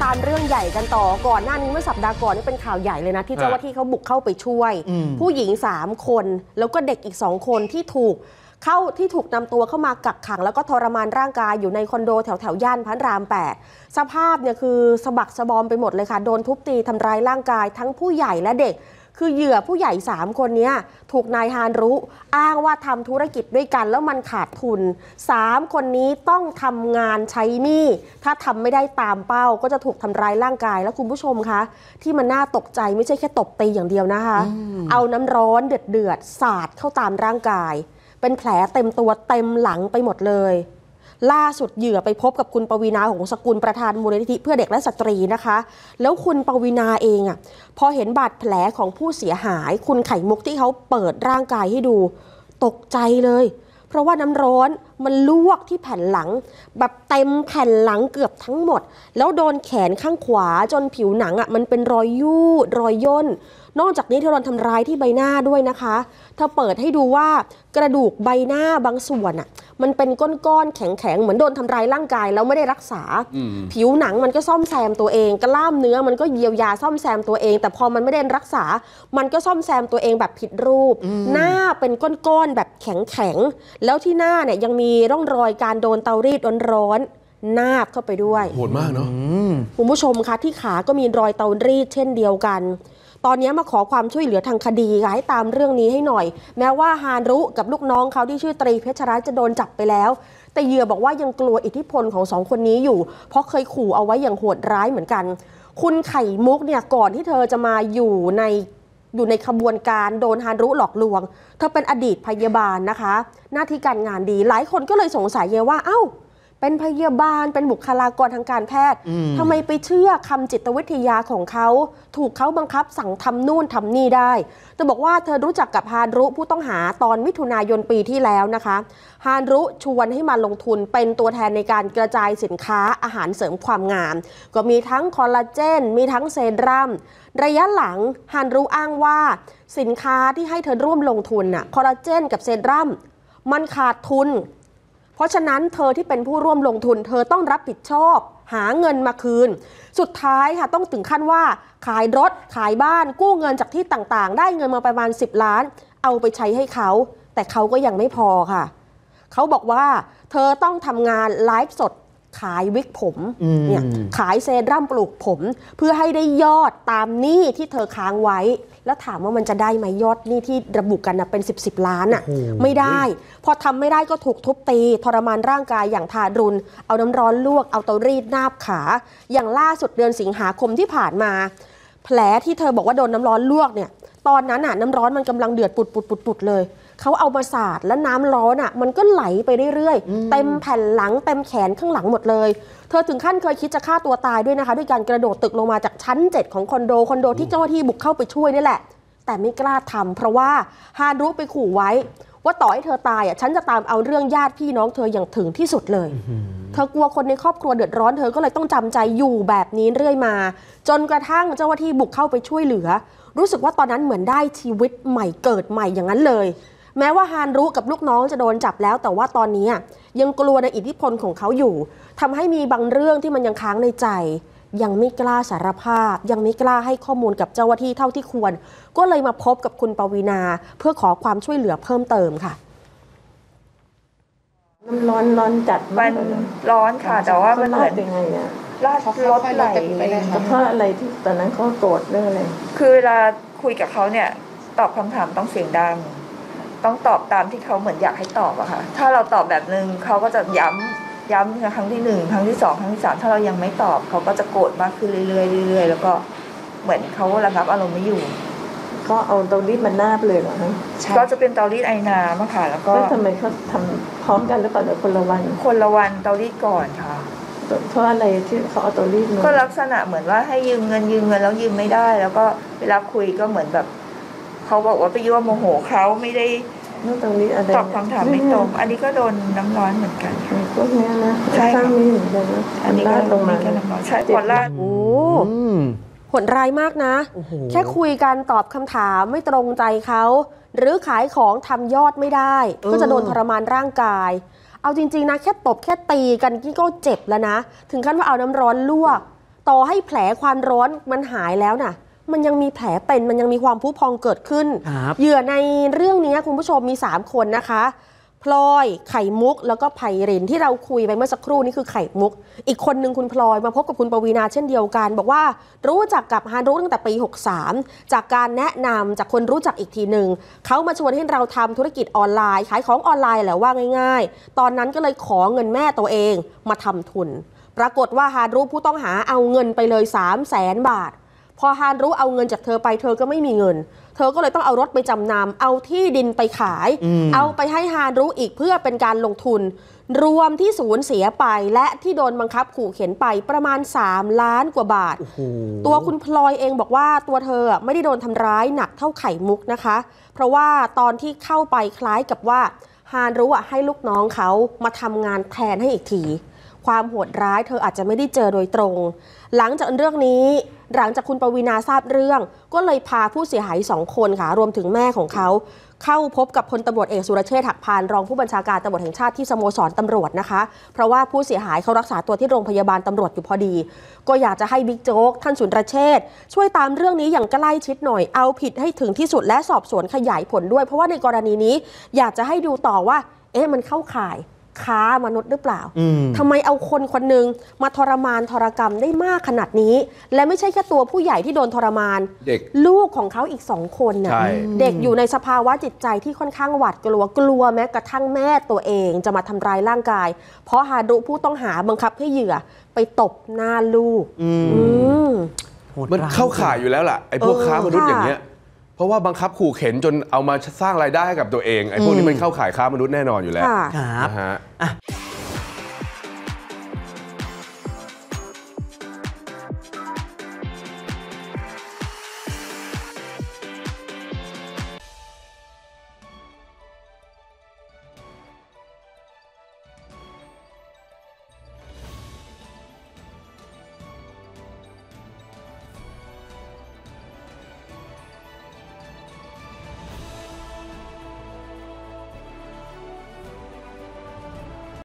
ามเรื่องใหญ่กันต่อก่อนหน้านี้เมื่อสัปดาห์ก่อนนี่เป็นข่าวใหญ่เลยนะที่เจ้าหน้าที่เขาบุกเข้าไปช่วยผู้หญิง3 คนแล้วก็เด็กอีก2 คนที่ถูกนำตัวเข้ามากักขังแล้วก็ทรมานร่างกายอยู่ในคอนโดแถวย่านพระราม 8สภาพเนี่ยคือสะบักสะบอมไปหมดเลยค่ะโดนทุบตีทำร้ายร่างกายทั้งผู้ใหญ่และเด็กคือเหยื่อผู้ใหญ่3 คนนี้ถูกนายฮานรุอ้างว่าทำธุรกิจด้วยกันแล้วมันขาดทุน3 คนนี้ต้องทำงานใช้หนี้ถ้าทำไม่ได้ตามเป้าก็จะถูกทำร้ายร่างกายแล้วคุณผู้ชมคะที่มันน่าตกใจไม่ใช่แค่ตบตีอย่างเดียวนะคะเอาน้ำร้อนเดือดสาดเข้าตามร่างกายเป็นแผลเต็มตัวเต็มหลังไปหมดเลยล่าสุดเหยื่อไปพบกับคุณปวีณา หงสกุลประธานมูลนิธิเพื่อเด็กและสตรีนะคะแล้วคุณปวีณาเองพอเห็นบาดแผลของผู้เสียหายคุณไข่มุกที่เขาเปิดร่างกายให้ดูตกใจเลยเพราะว่าน้ำร้อนมันลวกที่แผ่นหลังแบบเต็มแผ่นหลังเกือบทั้งหมดแล้วโดนแขนข้างขวาจนผิวหนังมันเป็นรอยยูดรอยย่นนอกจากนี้เธอโดนทำร้ายที่ใบหน้าด้วยนะคะเธอเปิดให้ดูว่ากระดูกใบหน้าบางส่วนมันเป็นก้อนๆแข็งๆเหมือนโดนทำร้ายร่างกายแล้วไม่ได้รักษาผิวหนังมันก็ซ่อมแซมตัวเองกล้ามเนื้อมันก็เยียวยาซ่อมแซมตัวเองแต่พอมันไม่ได้รักษามันก็ซ่อมแซมตัวเองแบบผิดรูปหน้าเป็นก้อนๆแบบแข็งๆแล้วที่หน้าเนี่ยยังมีร่องรอยการโดนเตารีดร้อนๆนาบเข้าไปด้วยโหดมากเนาะคุณผู้ชมคะที่ขาก็มีรอยเตารีดเช่นเดียวกันตอนนี้มาขอความช่วยเหลือทางคดีค่ะให้ตามเรื่องนี้ให้หน่อยแม้ว่าฮานรุกับลูกน้องเขาที่ชื่อตรีเพชรรัตน์จะโดนจับไปแล้วแต่เหยื่อบอกว่ายังกลัวอิทธิพลของ2 คนนี้อยู่เพราะเคยขู่เอาไว้อย่างโหดร้ายเหมือนกันคุณไข่มุกเนี่ยก่อนที่เธอจะมาอยู่ในขบวนการโดนฮานรุหลอกลวงเธอเป็นอดีตพยาบาลนะคะหน้าที่การงานดีหลายคนก็เลยสงสัยว่าเอ้าเป็นพยาบาลเป็นบุคลากรทางการแพทย์ทำไมไปเชื่อคำจิตวิทยาของเขาถูกเขาบังคับสั่งทำนู่นทำนี่ได้เธอบอกว่าเธอรู้จักกับฮานรุผู้ต้องหาตอนมิถุนายนปีที่แล้วนะคะฮานรุชวนให้มาลงทุนเป็นตัวแทนในการกระจายสินค้าอาหารเสริมความงามก็มีทั้งคอลลาเจนมีทั้งเซรั่มระยะหลังฮานรุอ้างว่าสินค้าที่ให้เธอร่วมลงทุนคอลลาเจนกับเซรั่มมันขาดทุนเพราะฉะนั้นเธอที่เป็นผู้ร่วมลงทุนเธอต้องรับผิดชอบหาเงินมาคืนสุดท้ายค่ะต้องถึงขั้นว่าขายรถขายบ้านกู้เงินจากที่ต่างๆได้เงินมาประมาณ10 ล้านเอาไปใช้ให้เขาแต่เขาก็ยังไม่พอค่ะเขาบอกว่าเธอต้องทำงานไลฟ์สดขายวิกผมเนี่ยขายเซรั่มปลูกผมเพื่อให้ได้ยอดตามหนี้ที่เธอค้างไว้แล้วถามว่ามันจะได้ไหมยอดหนี้ที่ระบุกันเป็น10 ล้านไม่ได้พอทำไม่ได้ก็ถูกทุบตีทรมานร่างกายอย่างทารุณเอาน้ำร้อนลวกเอาเตารีดนาบขาอย่างล่าสุดเดือนสิงหาคมที่ผ่านมาแผลที่เธอบอกว่าโดนน้ำร้อนลวกเนี่ยตอนนั้นน้ำร้อนมันกำลังเดือดปุดๆเลยเขาเอามาสาดแล้วน้ำร้อนมันก็ไหลไปเรื่อยๆเต็มแผ่นหลังเต็มแขนข้างหลังหมดเลยเธอถึงขั้นเคยคิดจะฆ่าตัวตายด้วยนะคะด้วยการกระโดดตึกลงมาจากชั้น7ของคอนโดที่เจ้าหน้าที่บุกเข้าไปช่วยนี่แหละแต่ไม่กล้าทำเพราะว่าฮานรุไปขู่ไว้ว่าต่อให้เธอตายฉันจะตามเอาเรื่องญาติพี่น้องเธออย่างถึงที่สุดเลยเธอกลัวคนในครอบครัวเดือดร้อนเธอก็เลยต้องจำใจอยู่แบบนี้เรื่อยมาจนกระทั่งเจ้าหน้าที่บุกเข้าไปช่วยเหลือรู้สึกว่าตอนนั้นเหมือนได้ชีวิตใหม่เกิดใหม่อย่างนั้นเลยแม้ว่าฮานรุกับลูกน้องจะโดนจับแล้วแต่ว่าตอนนี้ยังกลัวในอิทธิพลของเขาอยู่ทำให้มีบางเรื่องที่มันยังค้างในใจยังไม่กล้าสารภาพยังไม่กล้าให้ข้อมูลกับเจ้าหน้าที่เท่าที่ควรก็เลยมาพบกับคุณปวีณาเพื่อขอความช่วยเหลือเพิ่มเติมค่ะน้ำร้อนจัดมันร้อนค่ะแต่ว่ามันเหมือนยังไงลาดรถไหลเพราะอะไรที่ตอนนั้นเขาโกรธเรื่องอะไรคือเวลาคุยกับเขาเนี่ยตอบคำถามต้องเสียงดังต้องตอบตามที่เขาเหมือนอยากให้ตอบอะค่ะถ้าเราตอบแบบนึงเขาก็จะย้ำครั้งที่1ครั้งที่2ครั้งที่3ถ้าเรายังไม่ตอบเขาก็จะโกรธมากขึ้นเรื่อยๆแล้วก็เหมือนเขาระงับอารมณ์ไม่อยู่ก็เอาเตารีดมันหน้าไปเลยเหรอคะก็จะเป็นเตารีดไอน้ำอะค่ะแล้วก็ทำไมเขาทำพร้อมกันหรือเปล่าหรือคนละวันเตารีดก่อนค่ะเพราะอะไรที่เขาเอาเตารีดมาก็ลักษณะเหมือนว่าให้ยืมเงินแล้วยืมไม่ได้แล้วก็เวลาคุยก็เหมือนแบบเขาบอกว่าไปยั่วโมโหเขาไม่ได้ตรงนี้อะไรตอบคำถามไม่ตรงอันนี้ก็โดนน้ำร้อนเหมือนกันพวกนี้นะใช่ค่ะอันนี้ก็ลงมาน้ำร้อนใช่พอลาดโหดร้ายมากนะแค่คุยกันตอบคำถามไม่ตรงใจเขาหรือขายของทำยอดไม่ได้ก็จะโดนทรมานร่างกายเอาจริงๆนะแค่ตบแค่ตีกันก็เจ็บแล้วนะถึงขั้นว่าเอาน้ำร้อนลวกต่อให้แผลความร้อนมันหายแล้วน่ะมันยังมีแผลเป็นมันยังมีความพุพองเกิดขึ้นเหยื่อในเรื่องนี้คุณผู้ชมมี3คนนะคะพลอยไข่มุกแล้วก็ไพรินที่เราคุยไปเมื่อสักครู่นี้คือไข่มุกอีกคนนึงคุณพลอยมาพบกับคุณปวีณาเช่นเดียวกันบอกว่ารู้จักกับฮารุตั้งแต่ปี63จากการแนะนำจากคนรู้จักอีกทีหนึ่งเขามาชวนให้เราทำธุรกิจออนไลน์ขายของออนไลน์แหละว่าง่ายๆตอนนั้นก็เลยขอเงินแม่ตัวเองมาทำทุนปรากฏว่าฮารุผู้ต้องหาเอาเงินไปเลย300,000 บาทพอฮารุเอาเงินจากเธอไปเธอก็ไม่มีเงินเธอก็เลยต้องเอารถไปจำนำเอาที่ดินไปขายเอาไปให้ฮารุอีกเพื่อเป็นการลงทุนรวมที่สูญเสียไปและที่โดนบังคับขู่เข็นไปประมาณ3 ล้านกว่าบาทตัวคุณพลอยเองบอกว่าตัวเธอไม่ได้โดนทำร้ายหนักเท่าไข่มุกนะคะเพราะว่าตอนที่เข้าไปคล้ายกับว่าฮารุให้ลูกน้องเขามาทำงานแทนให้อีกทีความโหดร้ายเธออาจจะไม่ได้เจอโดยตรงหลังจากเรื่องนี้หลังจากคุณปวีณาทราบเรื่องก็เลยพาผู้เสียหาย2 คนค่ะรวมถึงแม่ของเขาเข้าพบกับพลตำรวจเอกสุรเชษฐ์หักพานรองผู้บัญชาการตำรวจแห่งชาติที่สโมสรตำรวจนะคะเพราะว่าผู้เสียหายเขารักษาตัวที่โรงพยาบาลตำรวจอยู่พอดีก็อยากจะให้บิ๊กโจ๊กท่านสุรเชษฐ์ช่วยตามเรื่องนี้อย่างใกล้ชิดหน่อยเอาผิดให้ถึงที่สุดและสอบสวนขยายผลด้วยเพราะว่าในกรณีนี้อยากจะให้ดูต่อว่ามันเข้าข่ายค้ามนุษย์หรือเปล่าทำไมเอาคนคนหนึ่งมาทรมานทรกรรมได้มากขนาดนี้และไม่ใช่แค่ตัวผู้ใหญ่ที่โดนทรมานเด็กลูกของเขาอีก2 คนน่ะเด็กอยู่ในสภาวะจิตใจที่ค่อนข้างหวาดกลัวแม้กระทั่งแม่ตัวเองจะมาทำร้ายร่างกายเพราะฮารุผู้ต้องหาบังคับให้เหยื่อไปตบหน้าลูกมันเข้าข่ายอยู่แล้วล่ะไอ้พวกค้ามนุษย์อย่างเงี้ยเพราะว่าบังคับขู่เข็นจนเอามาสร้างรายได้ให้กับตัวเองไอ้พวกนี้มันเข้าข่ายค้ามนุษย์แน่นอนอยู่แล้วนะฮะ